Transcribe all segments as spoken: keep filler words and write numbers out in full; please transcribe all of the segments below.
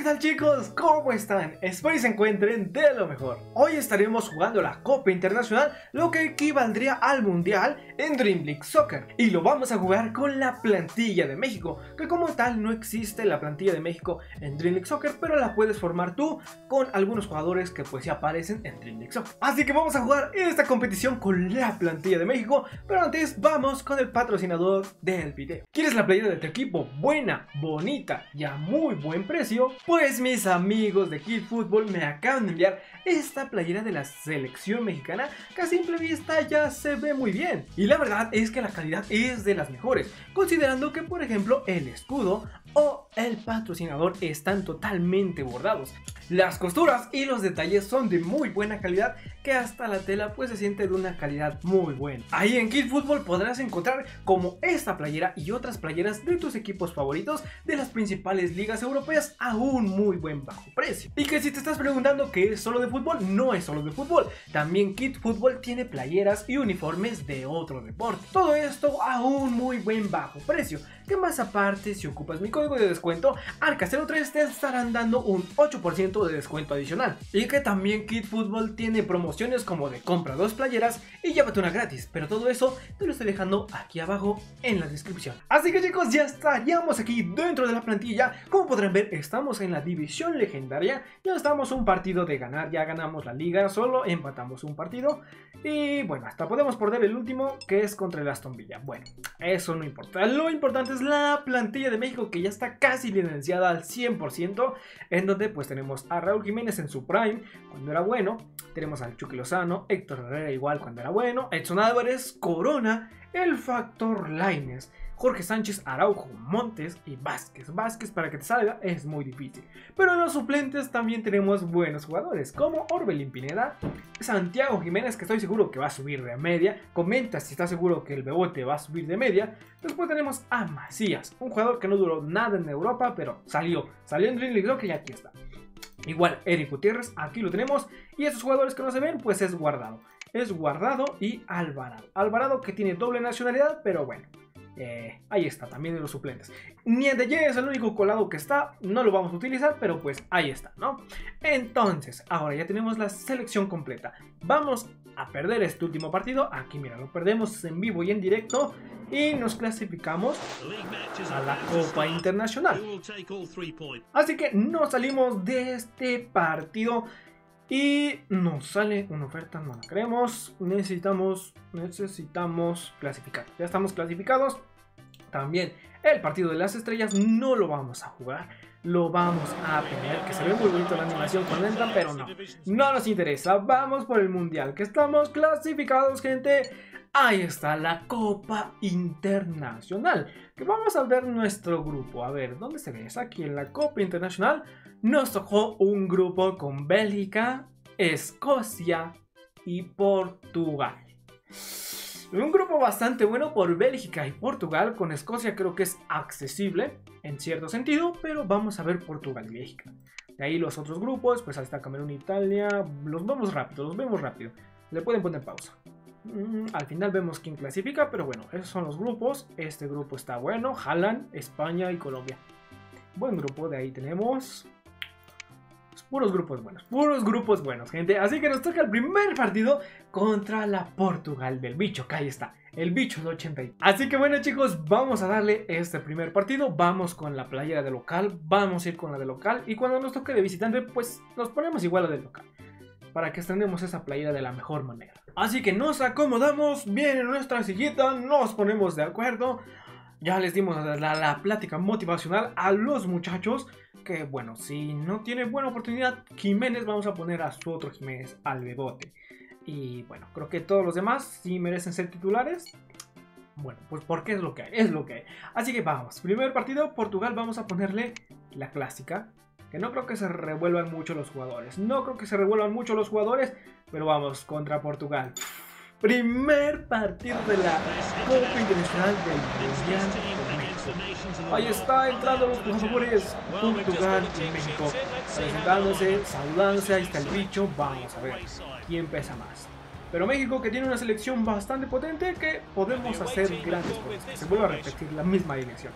¿qué tal chicos? ¿Cómo están? Espero que se encuentren de lo mejor. Hoy estaremos jugando la Copa Internacional, lo que equivaldría al Mundial en Dream League Soccer. Y lo vamos a jugar con la plantilla de México, que como tal no existe la plantilla de México en Dream League Soccer, pero la puedes formar tú con algunos jugadores que pues ya aparecen en Dream League Soccer. Así que vamos a jugar esta competición con la plantilla de México, pero antes vamos con el patrocinador del video. ¿Quieres la playera de tu equipo buena, bonita y a muy buen precio? Pues mis amigos de Kid Football me acaban de enviar esta playera de la selección mexicana, que a simple vista ya se ve muy bien. Y la verdad es que la calidad es de las mejores, considerando que por ejemplo el escudo o el patrocinador están totalmente bordados. Las costuras y los detalles son de muy buena calidad, que hasta la tela pues se siente de una calidad muy buena. Ahí en Kid Football podrás encontrar como esta playera y otras playeras de tus equipos favoritos de las principales ligas europeas a un muy buen bajo precio. Y que si te estás preguntando que es solo de fútbol, no es solo de fútbol. También Kid Football tiene playeras y uniformes de otro deporte. Todo esto a un muy buen bajo precio. Que más aparte, si ocupas mi código de descuento Arca cero tres, te estarán dando un ocho por ciento de descuento adicional. Y que también Kid Football tiene promociones como de compra dos playeras y llévate una gratis. Pero todo eso te lo estoy dejando aquí abajo en la descripción. Así que chicos, ya estaríamos aquí dentro de la plantilla. Como podrán ver, estamos en la división legendaria. Ya estamos un partido de ganar, ya ganamos la liga, solo empatamos un partido. Y bueno, hasta podemos perder el último, que es contra el Aston Villa. Bueno, eso no importa. Lo importante es la plantilla de México, que ya está casi licenciada al cien por ciento, en donde pues tenemos a Raúl Jiménez en su prime, cuando era bueno, tenemos al Chucky Lozano, Héctor Herrera igual cuando era bueno, Edson Álvarez, Corona, el Factor Lainez, Jorge Sánchez, Araujo, Montes y Vázquez. Vázquez para que te salga es muy difícil. Pero en los suplentes también tenemos buenos jugadores como Orbelín Pineda, Santiago Jiménez, que estoy seguro que va a subir de media. Comenta si estás seguro que el Bebote va a subir de media. Después tenemos a Macías, un jugador que no duró nada en Europa, pero salió. Salió en Dream League Soccer y aquí está. Igual Eric Gutiérrez, aquí lo tenemos. Y esos jugadores que no se ven, pues es Guardado. Es Guardado y Alvarado. Alvarado que tiene doble nacionalidad, pero bueno. Eh, ahí está, también de los suplentes. Niendeye es el único colado que está. No lo vamos a utilizar, pero pues ahí está, ¿no? Entonces, ahora ya tenemos la selección completa. Vamos a perder este último partido. Aquí mira, lo perdemos en vivo y en directo. Y nos clasificamos a la Copa Internacional. Así que nos salimos de este partido. Y nos sale una oferta, no la queremos. Necesitamos, necesitamos clasificar. Ya estamos clasificados. También el partido de las estrellas no lo vamos a jugar. Lo vamos a poner, que se ve muy bonito la animación cuando entran, pero no. No nos interesa. Vamos por el mundial, que estamos clasificados, gente. Ahí está la Copa Internacional. Que vamos a ver nuestro grupo. A ver, ¿dónde se ve? Es aquí en la Copa Internacional. Nos tocó un grupo con Bélgica, Escocia y Portugal. Un grupo bastante bueno por Bélgica y Portugal. Con Escocia creo que es accesible en cierto sentido, pero vamos a ver Portugal y Bélgica. De ahí los otros grupos, pues ahí está Camerún e Italia. Los vemos rápido, los vemos rápido. Le pueden poner pausa. Mm, al final vemos quién clasifica, pero bueno, esos son los grupos. Este grupo está bueno, Haaland, España y Colombia. Buen grupo, de ahí tenemos... Puros grupos buenos, puros grupos buenos, gente. Así que nos toca el primer partido contra la Portugal del bicho, que ahí está, el bicho de ochenta. Así que bueno chicos, vamos a darle este primer partido. Vamos con la playera de local, vamos a ir con la de local. Y cuando nos toque de visitante, pues nos ponemos igual a la de local, para que estrenemos esa playera de la mejor manera. Así que nos acomodamos bien en nuestra sillita, nos ponemos de acuerdo. Ya les dimos la, la, la plática motivacional a los muchachos. Que bueno, si no tiene buena oportunidad Jiménez, vamos a poner a su otro Jiménez, al Bebote. Y bueno, creo que todos los demás sí merecen ser titulares. Bueno, pues porque es lo que hay, es lo que hay. Así que vamos, primer partido, Portugal, vamos a ponerle la clásica. Que no creo que se revuelvan mucho los jugadores. No creo que se revuelvan mucho los jugadores. Pero vamos, contra Portugal. Primer partido de la Copa Internacional del Mundial de México. Ahí está entrando los jugadores Portugal y México, presentándose, saludándose. Ahí está el bicho. Vamos a ver quién pesa más. Pero México, que tiene una selección bastante potente, que podemos hacer grandes cosas. Se vuelve a repetir la misma dirección.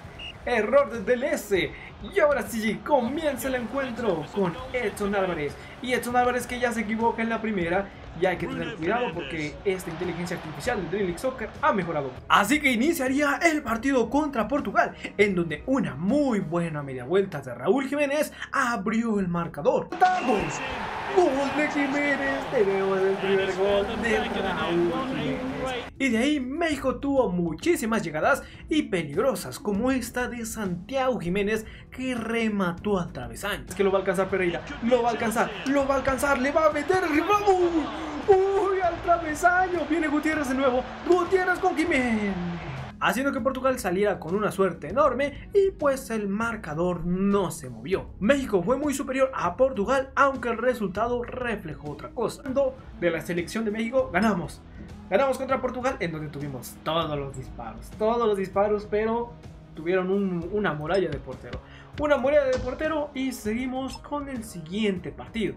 error desde el S. Y ahora sí, comienza el encuentro con Edson Álvarez. Y Edson Álvarez que ya se equivoca en la primera. Y hay que tener cuidado porque esta inteligencia artificial del Dream League Soccer ha mejorado. Así que iniciaría el partido contra Portugal, en donde una muy buena media vuelta de Raúl Jiménez abrió el marcador. ¡Vamos! ¡Gol de Jiménez! Tenemos el primer gol de Raúl Jiménez. Y de ahí México tuvo muchísimas llegadas y peligrosas, como esta de Santiago Jiménez que remató al travesaño. Es que lo va a alcanzar Pereira, lo va a alcanzar, lo va a alcanzar, le va a meter el rival. ¡Uy! Al travesaño. Viene Gutiérrez de nuevo. Gutiérrez con Jiménez. Haciendo que Portugal saliera con una suerte enorme y pues el marcador no se movió. México fue muy superior a Portugal, aunque el resultado reflejó otra cosa. De la selección de México ganamos. Ganamos contra Portugal, en donde tuvimos todos los disparos. Todos los disparos, pero tuvieron un, una muralla de portero. Una muralla de portero y seguimos con el siguiente partido.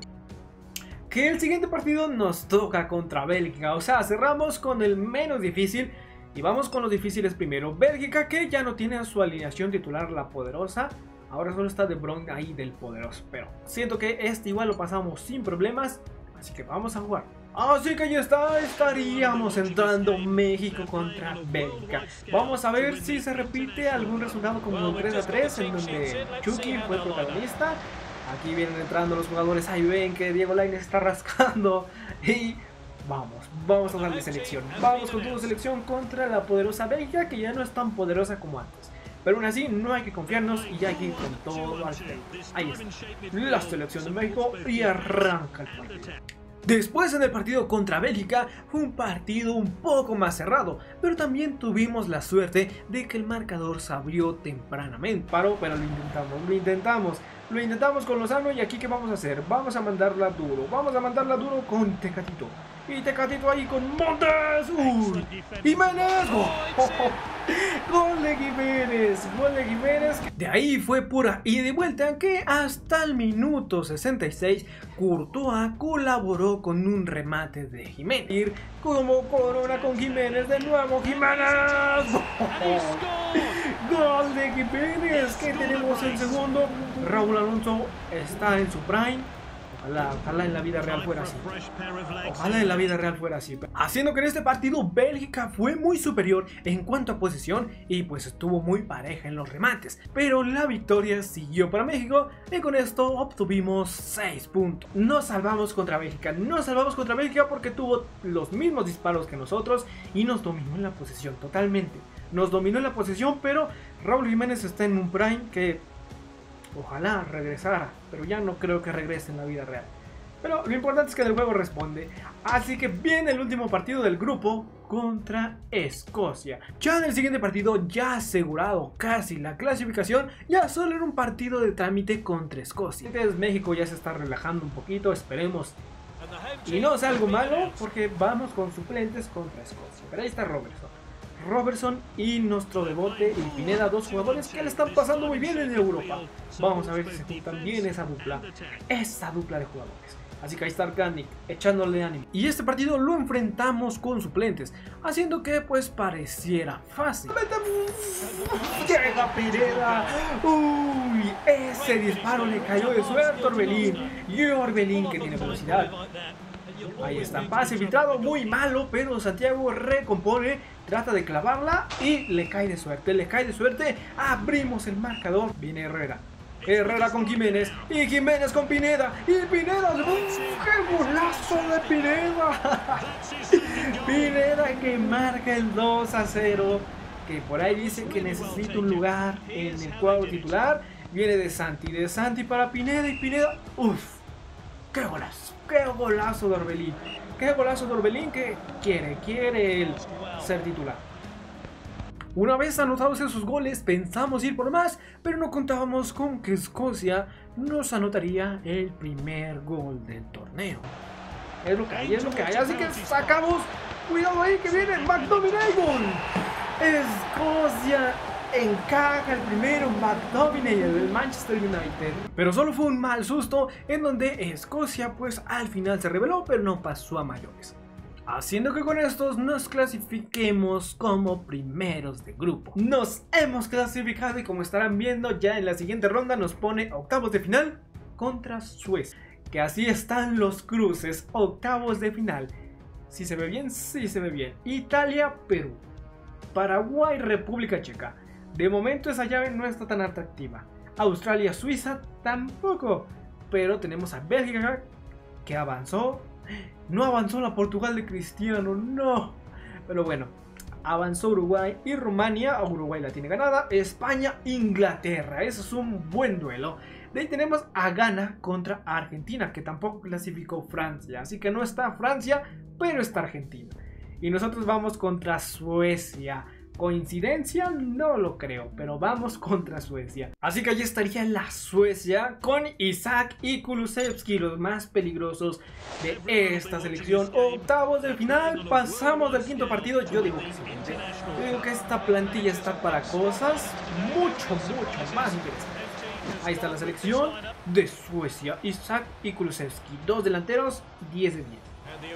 Que el siguiente partido nos toca contra Bélgica, o sea, cerramos con el menos difícil y vamos con los difíciles primero. Bélgica que ya no tiene a su alineación titular la poderosa, ahora solo está De Bruyne ahí del poderoso, pero siento que este igual lo pasamos sin problemas, así que vamos a jugar. Así que ya está, estaríamos entrando México contra Bélgica. Vamos a ver si se repite algún resultado como el tres a tres en donde Chucky fue protagonista. Aquí vienen entrando los jugadores, ahí ven que Diego Lainez está rascando y vamos, vamos a darle selección. Vamos con todo selección contra la poderosa Bélgica que ya no es tan poderosa como antes. Pero aún así no hay que confiarnos y hay que ir con todo al frente. Ahí está, la selección de México y arranca el partido. Después en el partido contra Bélgica fue un partido un poco más cerrado, pero también tuvimos la suerte de que el marcador se abrió tempranamente. Paró, pero lo intentamos, lo intentamos, lo intentamos con Lozano y aquí ¿qué vamos a hacer? Vamos a mandarla duro, vamos a mandarla duro con Tecatito. Y Tecatito ahí con Montes. ¡Uy! ¡Jiménez! ¡Oh, oh, oh! ¡Gol de Jiménez! ¡Gol de Jiménez! De ahí fue pura ida y vuelta que hasta el minuto sesenta y seis Courtois colaboró con un remate de Jiménez. Ir como corona con Jiménez de nuevo. ¡Jiménez! ¡Oh! ¡Gol de Jiménez! Que tenemos el segundo. Raúl Alonso está en su prime. Ojalá, ojalá en la vida real fuera así. Ojalá en la vida real fuera así. Haciendo que en este partido Bélgica fue muy superior en cuanto a posesión y pues estuvo muy pareja en los remates. Pero la victoria siguió para México y con esto obtuvimos seis puntos. Nos salvamos contra Bélgica. Nos salvamos contra Bélgica porque tuvo los mismos disparos que nosotros y nos dominó en la posesión totalmente. Nos dominó en la posesión, pero Raúl Jiménez está en un prime que ojalá regresara, pero ya no creo que regrese en la vida real. Pero lo importante es que el juego responde. Así que viene el último partido del grupo contra Escocia. Ya en el siguiente partido, ya asegurado casi la clasificación, ya solo era un partido de trámite contra Escocia. Entonces México ya se está relajando un poquito, esperemos y no sea algo malo, porque vamos con suplentes contra Escocia. Pero ahí está Robertson. Robertson y nuestro Debote y Pineda, dos jugadores que le están pasando muy bien en Europa. Vamos a ver si se juntan bien esa dupla, esa dupla de jugadores. Así que ahí está Arcanic echándole ánimo. Y este partido lo enfrentamos con suplentes, haciendo que pues pareciera fácil. Llega Pineda. Uy, ese disparo le cayó de suerte a Orbelín. Y Orbelín que tiene velocidad. Ahí está, pase filtrado, muy malo, pero Santiago recompone, trata de clavarla y le cae de suerte, le cae de suerte, abrimos el marcador, viene Herrera, Herrera con Jiménez y Jiménez con Pineda y Pineda, ¡qué golazo de Pineda! Pineda que marca el dos a cero, que por ahí dice que necesita un lugar en el cuadro titular, viene de Santi, de Santi para Pineda y Pineda, uff, qué golazo. ¡Qué golazo de Orbelín! ¡Qué golazo de Orbelín que quiere! Quiere él ser titular. Una vez anotados esos goles, pensamos ir por más, pero no contábamos con que Escocia nos anotaría el primer gol del torneo. Es lo que hay, es lo que hay. Así que sacamos. ¡Cuidado ahí que viene McTominay! ¡Gol! Escocia encaja el primero McTominay del Manchester United. Pero solo fue un mal susto en donde Escocia pues al final se rebeló, pero no pasó a mayores. haciendo que con estos nos clasifiquemos como primeros de grupo. Nos hemos clasificado y como estarán viendo ya en la siguiente ronda nos pone octavos de final contra Suecia. Que así están los cruces, octavos de final. Si se ve bien, sí se ve bien. Italia, Perú, Paraguay, República Checa. De momento esa llave no está tan atractiva. Australia, Suiza tampoco. Pero tenemos a Bélgica que avanzó. No avanzó la Portugal de Cristiano, no. Pero bueno, avanzó Uruguay y Rumania. A Uruguay la tiene ganada. España, Inglaterra. Eso es un buen duelo. De ahí tenemos a Ghana contra Argentina, que tampoco clasificó Francia. Así que no está Francia, pero está Argentina. Y nosotros vamos contra Suecia. ¿Coincidencia? No lo creo, pero vamos contra Suecia. Así que allí estaría la Suecia con Isak y Kulusevski, los más peligrosos de esta selección. Octavos de final, pasamos del quinto partido. Yo digo que sí, gente. Yo digo que esta plantilla está para cosas mucho, mucho más interesantes. Ahí está la selección de Suecia, Isak y Kulusevski. Dos delanteros, diez de diez.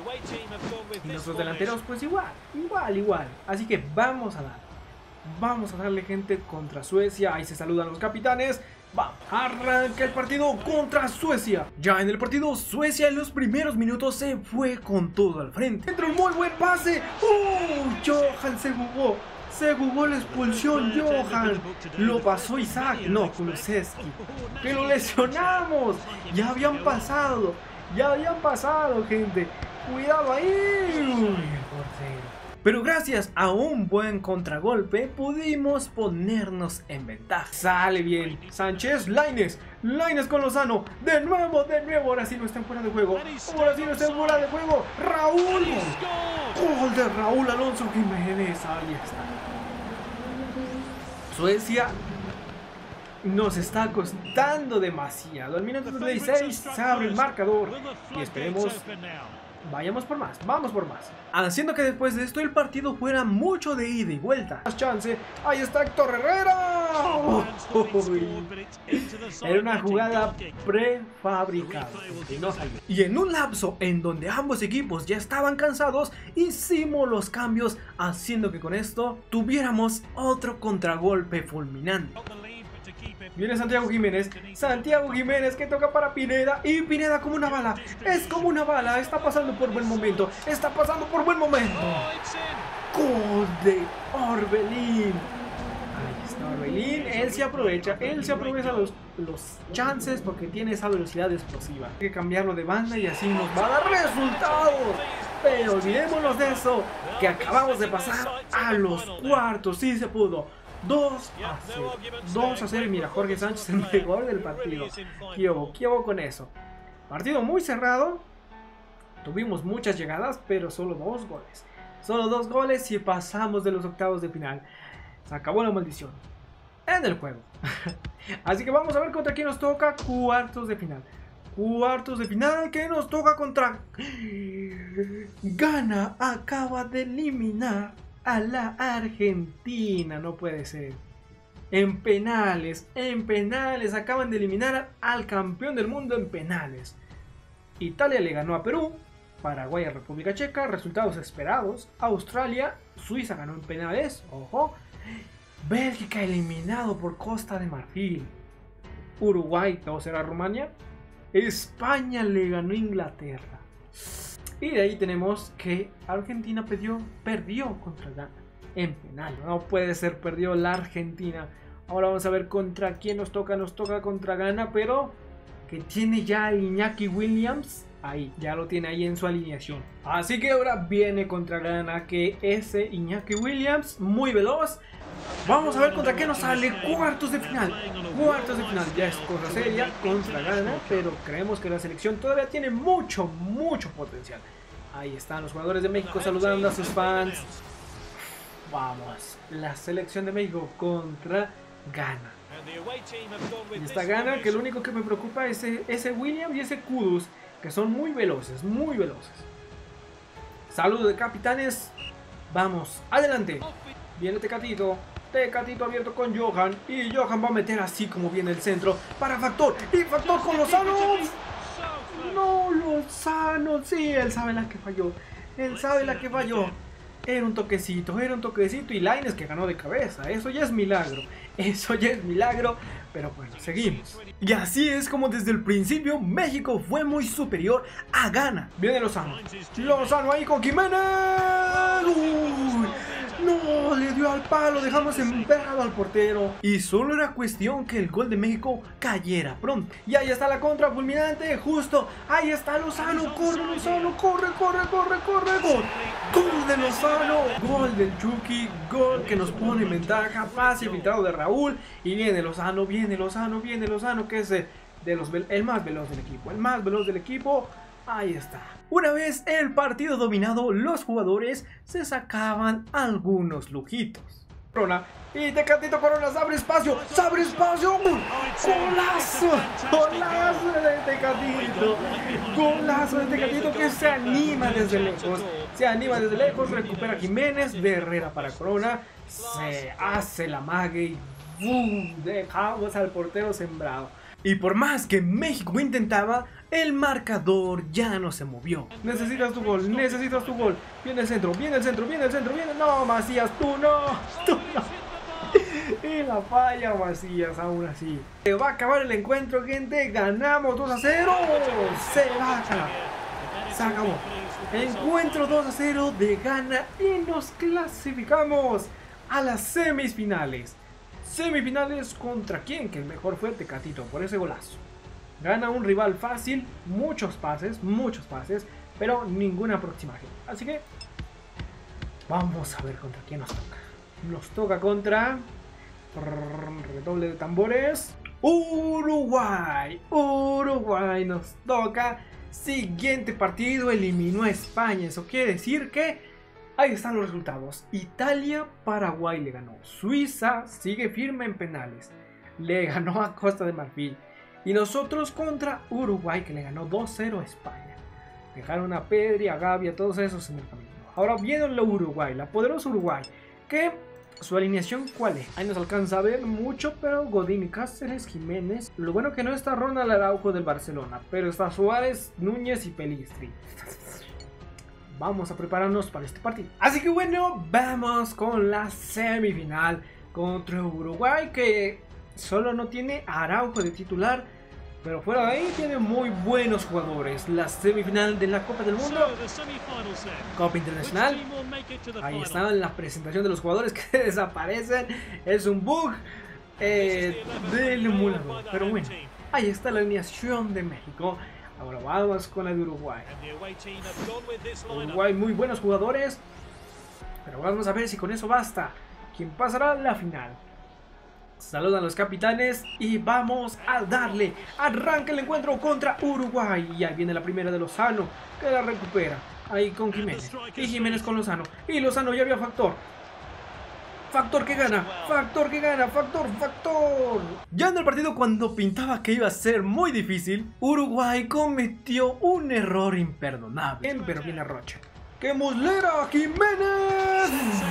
Y nuestros delanteros pues igual, igual, igual. Así que vamos a dar, vamos a darle, gente, contra Suecia. Ahí se saludan los capitanes. Vamos, arranca el partido contra Suecia. Ya en el partido Suecia en los primeros minutos se fue con todo al frente. Entró un muy buen pase. ¡Uh! Johan se jugó. Se jugó la expulsión, Johan. Lo pasó Isak, no, Kulusevski. Que lo lesionamos. Ya habían pasado. Ya habían pasado, gente. Cuidado ahí. Uy, el portero. Pero gracias a un buen contragolpe pudimos ponernos en ventaja. Sale bien Sánchez, Lainez. Lainez con Lozano. De nuevo, de nuevo. Ahora sí no están fuera de juego. Ahora sí no están fuera de juego. Raúl. Gol de Raúl Alonso Jiménez. Ahí está. Suecia nos está costando demasiado. Al minuto treinta y seis se abre el marcador y esperemos vayamos por más, vamos por más, haciendo que después de esto el partido fuera mucho de ida y vuelta. Más chance, ahí está Héctor Herrera. Oh, oh, oh. Era una jugada prefabricada no salió. Y en un lapso en donde ambos equipos ya estaban cansados, hicimos los cambios, haciendo que con esto tuviéramos otro contragolpe fulminante. Viene Santiago Jiménez, Santiago Jiménez que toca para Pineda y Pineda como una bala, es como una bala, está pasando por buen momento, está pasando por buen momento. Gol de Orbelín. Ahí está Orbelín, él se aprovecha, él se aprovecha los, los chances porque tiene esa velocidad explosiva. Hay que cambiarlo de banda y así nos va a dar resultados. Pero olvidémonos de eso, que acabamos de pasar a los cuartos, sí se pudo. dos a cero. dos a cero y mira, Jorge Sánchez el mejor del partido. ¿Qué hubo? ¿Qué hubo con eso? Partido muy cerrado. Tuvimos muchas llegadas, pero solo dos goles. Solo dos goles y pasamos de los octavos de final. Se acabó la maldición en el juego. Así que vamos a ver contra quién nos toca. Cuartos de final. Cuartos de final que nos toca contra Ghana. Acaba de eliminar a la Argentina, no puede ser. En penales, en penales, acaban de eliminar al campeón del mundo en penales. Italia le ganó a Perú, Paraguay a República Checa, resultados esperados. Australia, Suiza ganó en penales, ojo. Bélgica eliminado por Costa de Marfil. Uruguay dos a Rumania. España le ganó a Inglaterra. Y de ahí tenemos que Argentina perdió, perdió contra Ghana en penal. No puede ser, perdió la Argentina. Ahora vamos a ver contra quién nos toca. Nos toca contra Ghana, pero que tiene ya el Iñaki Williams. Ahí, ya lo tiene ahí en su alineación. Así que ahora viene contra Ghana, que ese Iñaki Williams, muy veloz. Vamos a ver contra qué nos sale. Cuartos de final. Cuartos de final. Ya es cosa seria contra Ghana, pero creemos que la selección todavía tiene mucho, mucho potencial. Ahí están los jugadores de México saludando a sus fans. Vamos. La selección de México contra Ghana. Y esta Ghana que lo único que me preocupa es ese, ese Williams y ese Kudus, que son muy veloces, muy veloces. Saludos de capitanes. Vamos, adelante. Viene Tecatito. Tecatito abierto con Johan. Y Johan va a meter así como viene el centro para Factor. Y Factor con Lozano. No, Lozano. Sí, él sabe la que falló. él sabe la que falló. Era un toquecito, era un toquecito y Lainez que ganó de cabeza. Eso ya es milagro, eso ya es milagro. Pero bueno, seguimos. Y así es como desde el principio México fue muy superior a Ghana. Viene Lozano. Lozano ahí con Jiménez. Uy, no, le dio al palo, dejamos emperrado al portero. Y solo era cuestión que el gol de México cayera pronto. Y ahí está la contra fulminante, justo. Ahí está Lozano, corre Lozano, corre, corre, corre, corre, gol. Gol de Lozano, gol del Chucky, gol que nos pone en ventaja, pase filtrado de Raúl. Y viene Lozano, viene Lozano, viene Lozano, que es de, de los, el más veloz del equipo, el más veloz del equipo. Ahí está. Una vez el partido dominado, los jugadores se sacaban algunos lujitos. Corona y Tecatito Corona, abre espacio, abre espacio, golazo, golazo de Tecatito, golazo de Tecatito que se anima desde lejos, se anima desde lejos, recupera Jiménez, de Herrera para Corona, se hace la mague y ¡bum! Dejamos al portero sembrado. Y por más que México intentaba, el marcador ya no se movió. Necesitas tu gol, necesitas tu gol. Viene el centro, viene el centro, viene el centro, viene. No, Macías, tú no, tú no. Y la falla Macías, aún así. Se va a acabar el encuentro, gente. Ganamos dos a cero. Se va a acabar. Se acabó. Encuentro dos a cero de Ghana y nos clasificamos a las semifinales. Semifinales contra quién, que el mejor fue Tecatito por ese golazo. Gana un rival fácil, muchos pases, muchos pases, pero ninguna aproximación. Así que vamos a ver contra quién nos toca. Nos toca contra, redoble de tambores, Uruguay. Uruguay nos toca. Siguiente partido, eliminó a España. Eso quiere decir que ahí están los resultados. Italia, Paraguay le ganó. Suiza sigue firme en penales. Le ganó a Costa de Marfil. Y nosotros contra Uruguay, que le ganó dos cero a España. Dejaron a Pedri, a Gavi, a todos esos en el camino. Ahora viene la Uruguay, la poderosa Uruguay. Que su alineación, ¿cuál es? Ahí nos alcanza a ver mucho, pero Godín, Cáceres, Jiménez. Lo bueno que no está Ronald Araujo del Barcelona, pero está Suárez, Núñez y Pelistri. Vamos a prepararnos para este partido. Así que bueno, vamos con la semifinal contra Uruguay, que solo no tiene a Araujo de titular, pero fuera de ahí tiene muy buenos jugadores. La semifinal de la Copa del Mundo, Copa Internacional. Ahí está la presentación de los jugadores que desaparecen. Es un bug eh, del emulador, pero bueno, ahí está la alineación de México. Ahora vamos con la de Uruguay. Uruguay, muy buenos jugadores, pero vamos a ver si con eso basta. ¿Quién pasará a la final? Saludan a los capitanes y vamos a darle. Arranca el encuentro contra Uruguay. Y ahí viene la primera de Lozano, que la recupera. Ahí con Jiménez. Y Jiménez con Lozano. Y Lozano ya vio a Factor. Factor que gana, Factor que gana, Factor, Factor. Ya en el partido, cuando pintaba que iba a ser muy difícil, Uruguay cometió un error imperdonable. Bien, pero viene Rocha. ¡Qué muslera, Jiménez!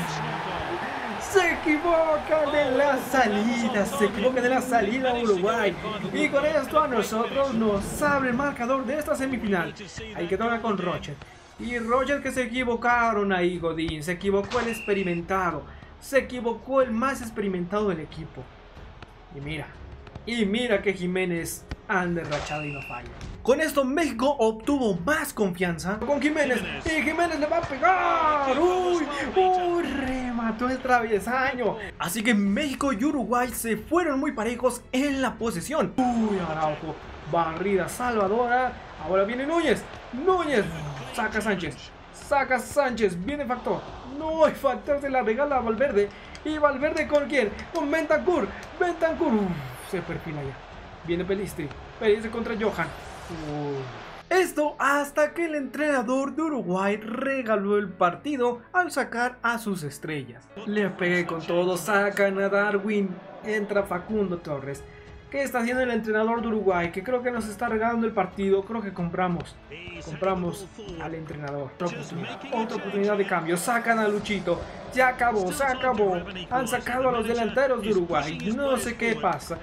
Se equivoca de la salida, se equivoca de la salida Uruguay. Y con esto a nosotros nos abre el marcador de esta semifinal. Hay que tocar con Roger. Y Roger, que se equivocaron ahí, Godín. Se equivocó el experimentado. Se equivocó el más experimentado del equipo. Y mira, y mira que Jiménez anda derrachado y no falla. Con esto México obtuvo más confianza con Jiménez. Y Jiménez le va a pegar. Uy, uy, remató el travesaño. Así que México y Uruguay se fueron muy parejos en la posesión. Uy, Araujo, barrida salvadora. Ahora viene Núñez. Núñez, saca a Sánchez. Saca a Sánchez, viene Factor. No, el Factor se la regala a Valverde. ¿Y Valverde con quién? Con Bentancur. Bentancur, uf, se perfila ya. Viene Pelistri. Pelistri contra Johan. Uf. Esto hasta que el entrenador de Uruguay regaló el partido al sacar a sus estrellas. Le pegué con todo, sacan a Darwin. Entra Facundo Torres. ¿Qué está haciendo el entrenador de Uruguay? Que creo que nos está regalando el partido. Creo que compramos. Compramos al entrenador. Otra oportunidad, otra oportunidad de cambio. Sacan a Luchito. Se acabó, se acabó. Han sacado a los delanteros de Uruguay. No sé qué pasa.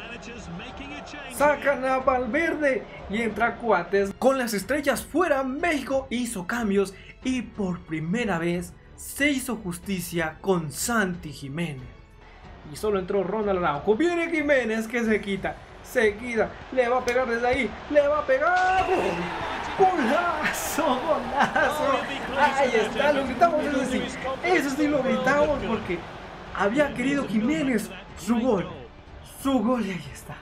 Sacan a Valverde y entra Cuates. Con las estrellas fuera, México hizo cambios y por primera vez se hizo justicia con Santi Jiménez. Y solo entró Ronald Araujo. Viene Jiménez que se quita. Se quita. Le va a pegar desde ahí. Le va a pegar. ¡Golazo! ¡Golazo! Ahí está. Lo gritamos. Eso sí. Eso sí lo gritamos porque había querido Jiménez su gol. Su gol y ahí está.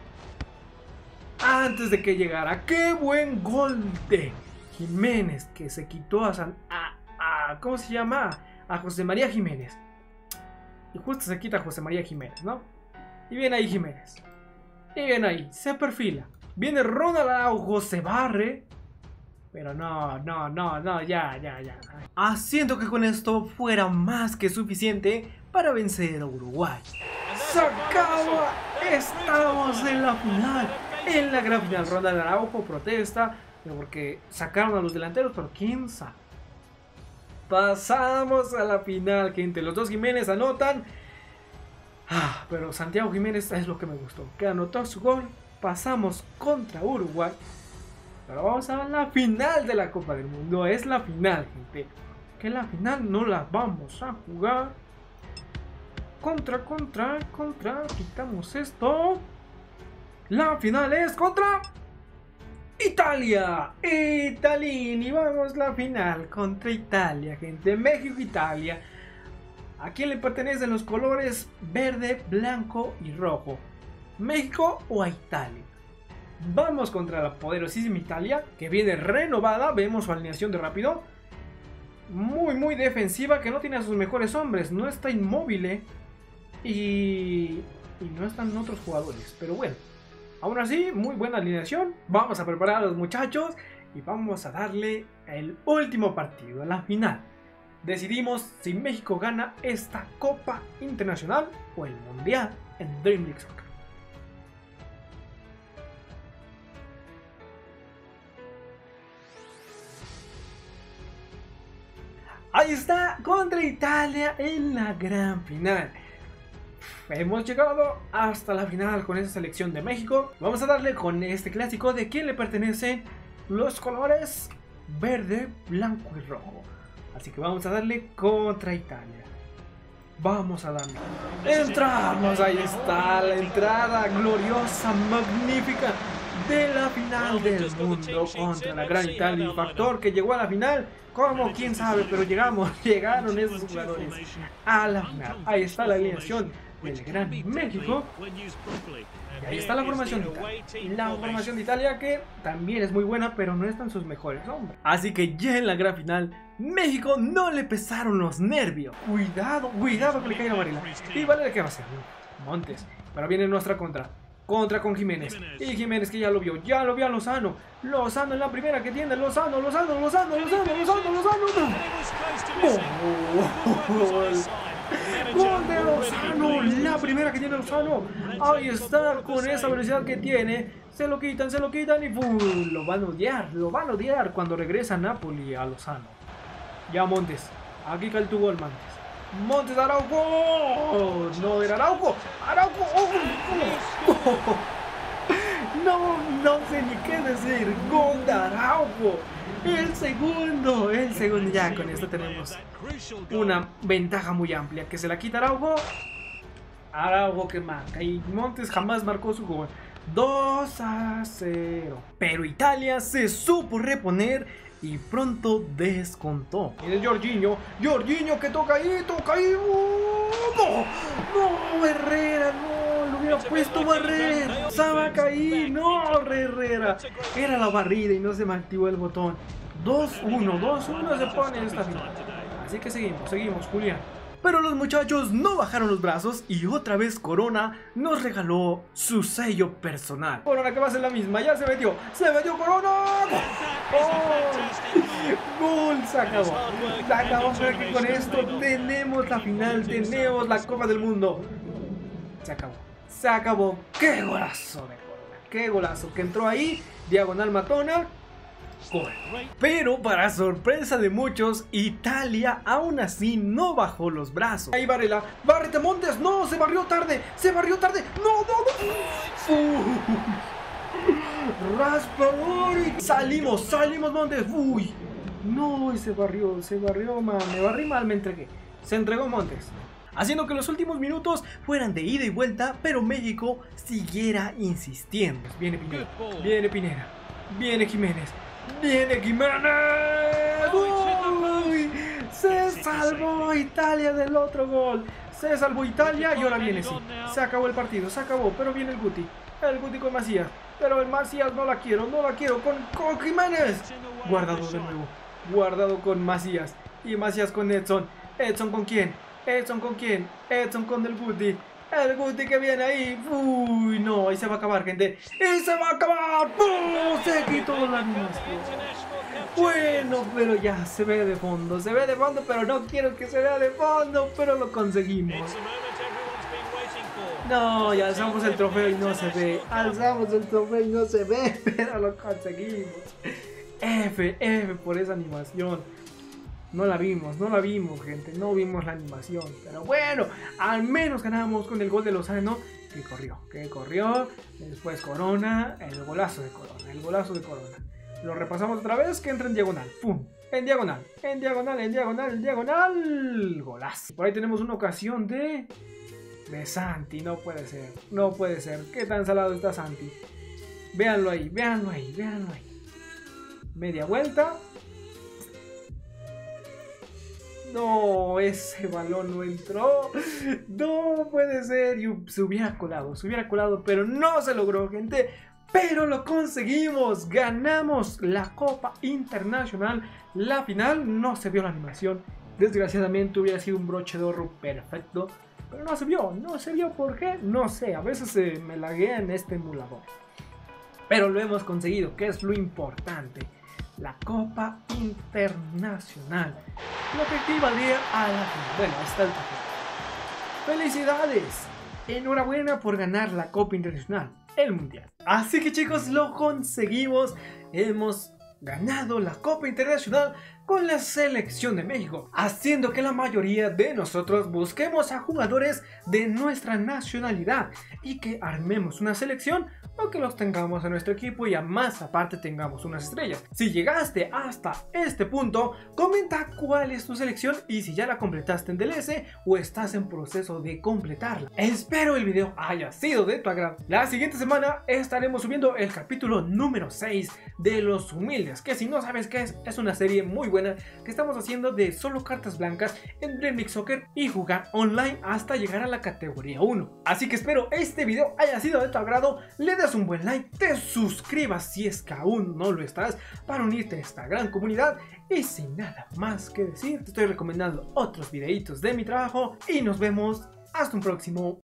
Antes de que llegara. ¡Qué buen gol de Jiménez! Que se quitó a San... A, a, ¿cómo se llama? A José María Jiménez. Y justo se quita a José María Jiménez, ¿no? Y viene ahí Jiménez. Y viene ahí, se perfila. Viene Ronald Araujo, se barre. Pero no, no, no, no, ya, ya, ya. Haciendo que con esto fuera más que suficiente para vencer a Uruguay. ¡Se acaba! Estamos en la final. En la gran final. Ronald Araujo protesta porque sacaron a los delanteros, pero quién sabe. Pasamos a la final, gente. Los dos Jiménez anotan. Ah, pero Santiago Jiménez es lo que me gustó. Que anotó su gol. Pasamos contra Uruguay. Pero vamos a la final de la Copa del Mundo. Es la final, gente. Que la final no la vamos a jugar. Contra, contra, contra. Quitamos esto. La final es contra... Italia, Italini, vamos la final contra Italia, gente. México-Italia. ¿A quién le pertenecen los colores verde, blanco y rojo? ¿México o a Italia? Vamos contra la poderosísima Italia, que viene renovada. Vemos su alineación de rápido. Muy, muy defensiva, que no tiene a sus mejores hombres. No está Inmóvil. Y, y no están otros jugadores, pero bueno. Aún así, muy buena alineación. Vamos a preparar a los muchachos y vamos a darle el último partido, la final. Decidimos si México gana esta Copa Internacional o el Mundial en Dream League Soccer. Ahí está, contra Italia en la gran final. Hemos llegado hasta la final con esta selección de México. Vamos a darle con este clásico de quién le pertenecen los colores verde, blanco y rojo. Así que vamos a darle contra Italia. Vamos a darle. Entramos, ahí está la entrada gloriosa, magnífica de la final del mundo contra la gran Italia. El factor que llegó a la final, como quién sabe, pero llegamos, llegaron esos jugadores a la final. Ahí está la alineación del gran México. Y ahí está la formación de Italia. La formación de Italia que también es muy buena, pero no están sus mejores hombres. Así que ya en la gran final, México no le pesaron los nervios. Cuidado, cuidado que le caiga Varela. Y Varela, ¿qué va a hacer? Montes. Pero viene nuestra contra. Contra con Jiménez. Y Jiménez que ya lo vio. Ya lo vio a Lozano. Lozano en la primera que tiene. Lozano, Lozano, Lozano, Lozano, Lozano, Lozano. ¡Gol! ¡Gol de Lozano! La primera que tiene Lozano. Ahí está, con esa velocidad que tiene. Se lo quitan, se lo quitan y ¡pum! Lo van a odiar, lo van a odiar cuando regresa a Napoli a Lozano. Ya Montes. Aquí cae tu gol, Montes. Montes, Araujo. No era Araujo. Araujo. Oh, oh, oh. No, no sé ni qué decir. Gol de Araujo. El segundo, el segundo. Ya con esto tenemos una ventaja muy amplia. Que se la quita Araujo. Araujo que marca. Y Montes jamás marcó su gol. dos a cero. Pero Italia se supo reponer y pronto descontó. Y de Jorginho. Jorginho que toca ahí, toca ahí. ¡Oh! No, no, Herrera, no. Lo hubiera puesto Barrera. Sabaca ahí, no, Herrera. Era la barrida y no se me activó el botón. dos uno, dos uno se pone en esta final. Así que seguimos, seguimos, Julián. Pero los muchachos no bajaron los brazos y otra vez Corona nos regaló su sello personal. Corona que va a ser la misma, ya se metió, se metió Corona. ¡Oh! ¡Gol! Se acabó, se acabó, pero que con esto tenemos la final, tenemos la Copa del Mundo. Se acabó, Se acabó. ¡Qué golazo de Corona! ¡Qué golazo! Que entró ahí, diagonal matona. Gol. Pero para sorpresa de muchos, Italia aún así no bajó los brazos. Ahí Varela, ¡bárrete Montes! ¡No! ¡Se barrió tarde! ¡Se barrió tarde! ¡No, no, no! Uh. ¡Raspadori! ¡Salimos! ¡Salimos Montes! ¡Uy! No, y se barrió, se barrió, man. Me barrí mal, me entregué. Se entregó Montes, haciendo que los últimos minutos fueran de ida y vuelta, pero México siguiera insistiendo. Viene Pineda, viene Pineda, viene Jiménez, viene Jiménez. ¡Uy! Se salvó Italia del otro gol. Se salvó Italia y ahora viene, sí. Se acabó el partido, se acabó, pero viene el Guti. El Guti con Macías. Pero el Macías no la quiero, no la quiero con, con Jiménez. Guardado de nuevo. Guardado con Macías. Y Macías con Edson. ¿Edson con quién? ¿Edson con quién? Edson con el Guti. El Guti que viene ahí. Uy, no, ahí se va a acabar, gente. ¡Y se va a acabar! ¡Pum! Se quitó la animación. Bueno, pero ya se ve de fondo. Se ve de fondo, pero no quiero que se vea de fondo. Pero lo conseguimos. No, ya alzamos el trofeo y no se ve. Alzamos el trofeo y no se ve, pero lo conseguimos. F, F por esa animación. No la vimos, no la vimos, gente. No vimos la animación. Pero bueno, al menos ganamos con el gol de Lozano. Que corrió, que corrió. Después Corona, el golazo de Corona. El golazo de Corona. Lo repasamos otra vez, que entra en diagonal. ¡Pum! En diagonal, en diagonal, en diagonal, en diagonal. Golazo. Por ahí tenemos una ocasión de... De Santi, no puede ser, no puede ser. ¿Qué tan salado está Santi? Véanlo ahí, véanlo ahí, véanlo ahí. Media vuelta. No, ese balón no entró. No puede ser. Y se hubiera colado, se hubiera colado, pero no se logró, gente. Pero lo conseguimos. Ganamos la Copa Internacional. La final no se vio la animación. Desgraciadamente hubiera sido un broche de oro perfecto. Pero no se vio, no se vio. ¿Por qué? No sé, a veces se me laguea en este emulador. Pero lo hemos conseguido, que es lo importante. La Copa Internacional. Lo que equivaldría a la final. Bueno, ahí está el trofeo. ¡Felicidades! Enhorabuena por ganar la Copa Internacional, el Mundial. Así que chicos, lo conseguimos. Hemos ganado la Copa Internacional con la selección de México, haciendo que la mayoría de nosotros busquemos a jugadores de nuestra nacionalidad y que armemos una selección o que los tengamos en nuestro equipo y a más aparte tengamos unas estrellas. Si llegaste hasta este punto, comenta cuál es tu selección y si ya la completaste en D L S o estás en proceso de completarla. Espero el video haya sido de tu agrado. La siguiente semana estaremos subiendo el capítulo número seis de Los Humildes, que si no sabes qué es, es una serie muy buena que estamos haciendo de solo cartas blancas en Dream League Soccer y jugar online hasta llegar a la categoría uno. Así que espero este video haya sido de tu agrado, le das un buen like, te suscribas si es que aún no lo estás para unirte a esta gran comunidad y sin nada más que decir te estoy recomendando otros videitos de mi trabajo y nos vemos hasta un próximo